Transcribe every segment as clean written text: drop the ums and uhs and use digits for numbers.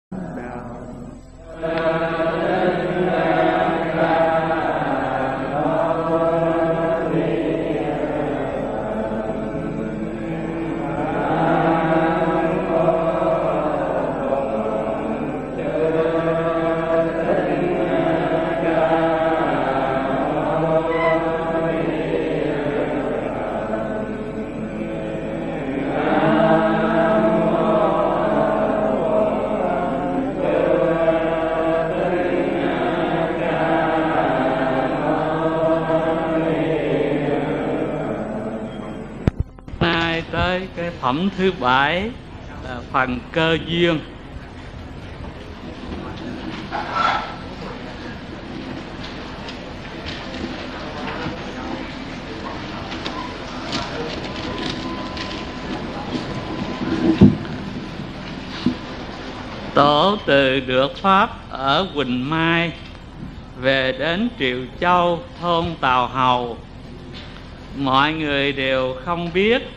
Phẩm thứ 7 là phần cơ duyên. Tổ từ được pháp ở Quỳnh Mai, về đến Triệu Châu thôn Tàu Hầu. Mọi người đều không biết.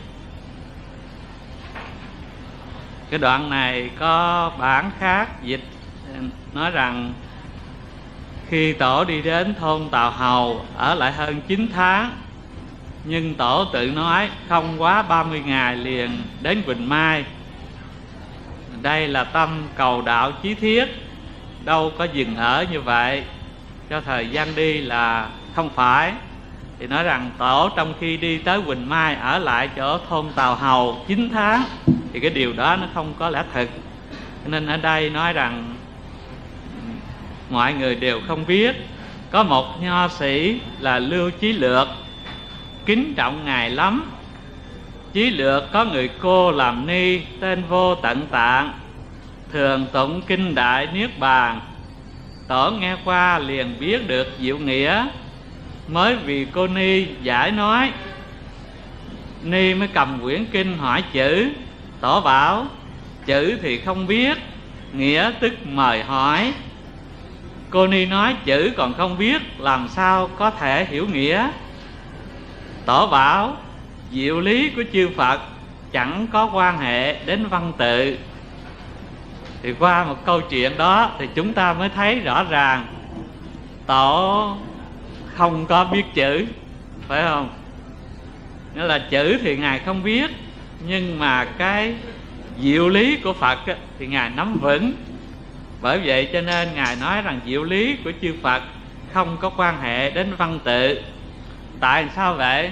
Cái đoạn này có bản khác dịch nói rằng khi tổ đi đến thôn Tàu Hầu ở lại hơn 9 tháng, nhưng tổ tự nói không quá 30 ngày liền đến Quỳnh Mai. Đây là tâm cầu đạo chí thiết, đâu có dừng ở như vậy cho thời gian đi là không phải. Thì nói rằng tổ trong khi đi tới Quỳnh Mai ở lại chỗ thôn Tàu Hầu 9 tháng, thì cái điều đó nó không có lẽ thực. Nên ở đây nói rằng mọi người đều không biết. Có một nho sĩ là Lưu Chí Lược, kính trọng ngài lắm. Chí Lược có người cô làm ni tên Vô Tận Tạng, thường tụng kinh Đại Niết Bàn. Tổ nghe qua liền biết được diệu nghĩa, mới vì cô ni giải nói. Ni mới cầm quyển kinh hỏi chữ. Tổ bảo chữ thì không biết, nghĩa tức mời hỏi. Cô ni nói chữ còn không biết, làm sao có thể hiểu nghĩa. Tổ bảo diệu lý của chư Phật chẳng có quan hệ đến văn tự. Thì qua một câu chuyện đó thì chúng ta mới thấy rõ ràng tổ không có biết chữ, phải không? Nghĩa là chữ thì ngài không biết, nhưng mà cái diệu lý của Phật thì ngài nắm vững. Bởi vậy cho nên ngài nói rằng diệu lý của chư Phật không có quan hệ đến văn tự. Tại sao vậy?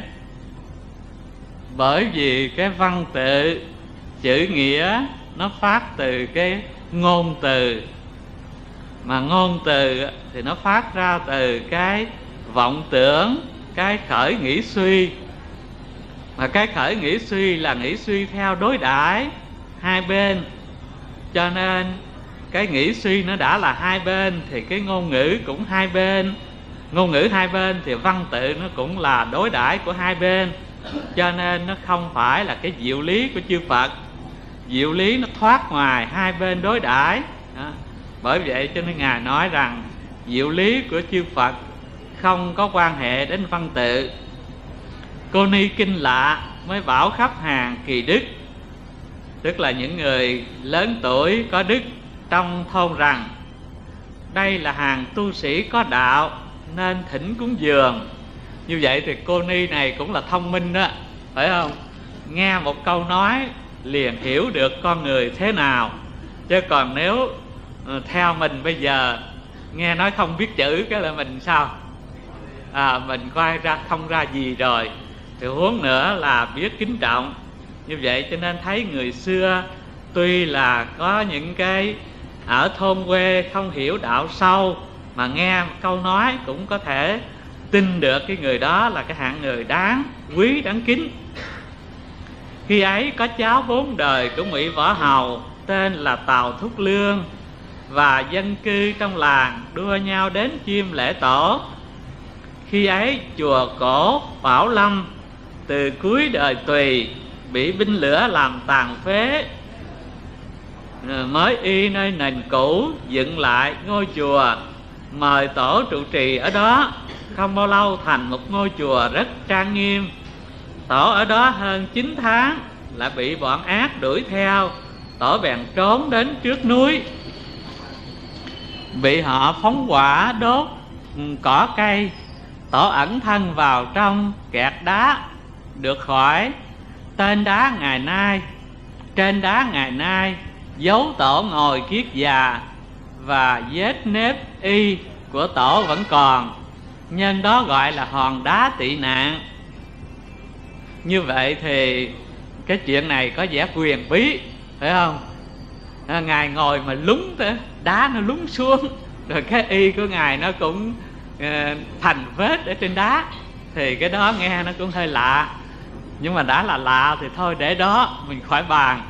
Bởi vì cái văn tự, chữ nghĩa nó phát từ cái ngôn từ, mà ngôn từ thì nó phát ra từ cái vọng tưởng, cái khởi nghĩ suy. Mà cái khởi nghĩ suy là nghĩ suy theo đối đãi hai bên. Cho nên cái nghĩ suy nó đã là hai bên thì cái ngôn ngữ cũng hai bên. Ngôn ngữ hai bên thì văn tự nó cũng là đối đãi của hai bên. Cho nên nó không phải là cái diệu lý của chư Phật. Diệu lý nó thoát ngoài hai bên đối đãi. Bởi vậy cho nên ngài nói rằng diệu lý của chư Phật không có quan hệ đến văn tự. Cô ni kinh lạ mới bảo khắp hàng kỳ đức, tức là những người lớn tuổi có đức trong thôn, rằng đây là hàng tu sĩ có đạo nên thỉnh cúng dường. Như vậy thì cô ni này cũng là thông minh đó, phải không? Nghe một câu nói liền hiểu được con người thế nào. Chứ còn nếu theo mình bây giờ nghe nói không biết chữ cái là mình sao? Mình coi ra không ra gì rồi, thì huống nữa là biết kính trọng. Như vậy cho nên thấy người xưa tuy là có những cái ở thôn quê không hiểu đạo sâu, mà nghe một câu nói cũng có thể tin được cái người đó là cái hạng người đáng quý, đáng kính. Khi ấy có cháu 4 đời của Ngụy Võ Hầu tên là Tào Thúc Lương, và dân cư trong làng đua nhau đến chiêm lễ tổ. Khi ấy chùa cổ Bảo Lâm từ cuối đời Tùy bị binh lửa làm tàn phế, mới y nơi nền cũ dựng lại ngôi chùa, mời tổ trụ trì ở đó. Không bao lâu thành một ngôi chùa rất trang nghiêm. Tổ ở đó hơn 9 tháng lại bị bọn ác đuổi theo. Tổ bèn trốn đến trước núi, bị họ phóng hỏa đốt cỏ cây. Tổ ẩn thân vào trong kẹt đá được khỏi. Tên đá ngày nay, trên đá ngày nay, dấu tổ ngồi kiết già, và vết nếp y của tổ vẫn còn, nhân đó gọi là hòn đá tị nạn. Như vậy thì cái chuyện này có vẻ quyền bí, phải không? Ngài ngồi mà lún tới, đá nó lún xuống, rồi cái y của Ngài nó cũng thành vết ở trên đá. Thì cái đó nghe nó cũng hơi lạ. Nhưng mà đã là lạ thì thôi để đó, mình khỏi bàn.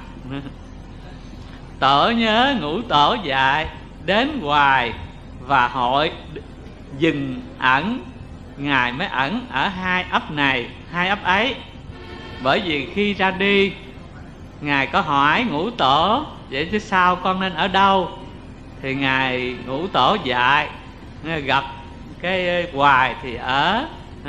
Tổ nhớ ngũ tổ dạy, đến hoài và hội dừng ẩn. Ngài mới ẩn ở hai ấp này, hai ấp ấy. Bởi vì khi ra đi, Ngài có hỏi ngũ tổ, vậy chứ sao con nên ở đâu? Thì Ngài ngũ tổ dạy, gặp cái hoài thì ở.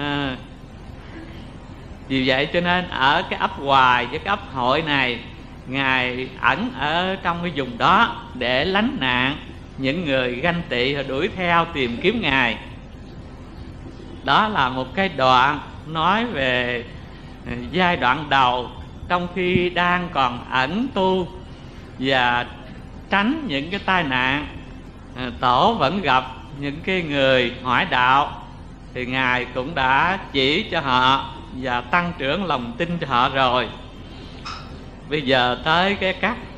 Vì vậy cho nên ở cái ấp hoài với cái ấp hội này, Ngài ẩn ở trong cái vùng đó để lánh nạn những người ganh tị và đuổi theo tìm kiếm Ngài. Đó là một cái đoạn nói về giai đoạn đầu, trong khi đang còn ẩn tu và tránh những cái tai nạn. Tổ vẫn gặp những cái người hỏi đạo, thì Ngài cũng đã chỉ cho họ và tăng trưởng lòng tin cho họ rồi. Bây giờ tới cái các